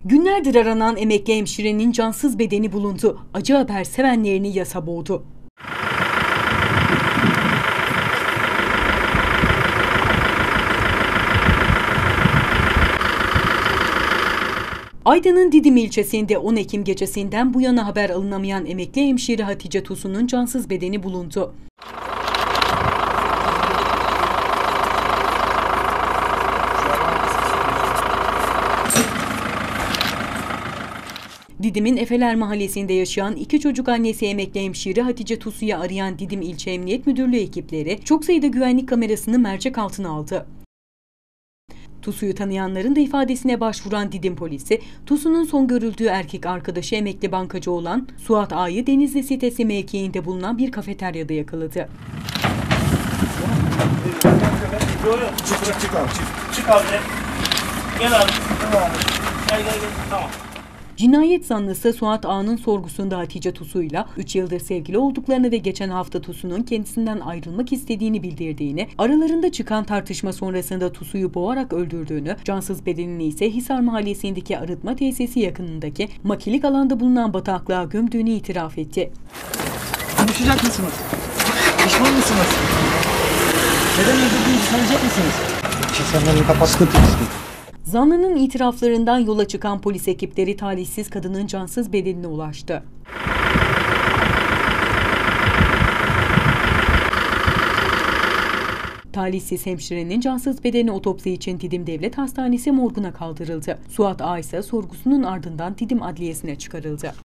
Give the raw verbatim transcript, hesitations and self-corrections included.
Günlerdir aranan emekli hemşirenin cansız bedeni bulundu. Acı haber sevenlerini yasa boğdu. Aydın'ın Didim ilçesinde on Ekim gecesinden bu yana haber alınamayan emekli hemşire Hatice Tusu'nun cansız bedeni bulundu. Didim'in Efeler Mahallesi'nde yaşayan iki çocuk annesi emekli hemşire Hatice Tusu'yu arayan Didim İlçe Emniyet Müdürlüğü ekipleri çok sayıda güvenlik kamerasını mercek altına aldı. Tusu'yu tanıyanların da ifadesine başvuran Didim polisi, Tusu'nun son görüldüğü erkek arkadaşı emekli bankacı olan Suat Ağa'yı Denizli sitesi mevkiinde bulunan bir kafeteryada yakaladı. Çık çık çık abi çık. Çık abi. Gel abi. Gel gel gel. Tamam. Cinayet zanlısı Suat Ağa'nın sorgusunda Hatice Tusu'yla üç yıldır sevgili olduklarını ve geçen hafta Tusu'nun kendisinden ayrılmak istediğini bildirdiğini, aralarında çıkan tartışma sonrasında Tusu'yu boğarak öldürdüğünü, cansız bedenini ise Hisar Mahallesi'ndeki arıtma tesisi yakınındaki makilik alanda bulunan bataklığa gömdüğünü itiraf etti. Konuşacak mısınız? Pişman mısınız? Neden öldürdüğünüzü söyleyecek misiniz? Kesenlerini kapattı. Zanlının itiraflarından yola çıkan polis ekipleri talihsiz kadının cansız bedenine ulaştı. Talihsiz hemşirenin cansız bedeni otopsi için Didim Devlet Hastanesi morguna kaldırıldı. Suat Ağa ise sorgusunun ardından Didim Adliyesi'ne çıkarıldı.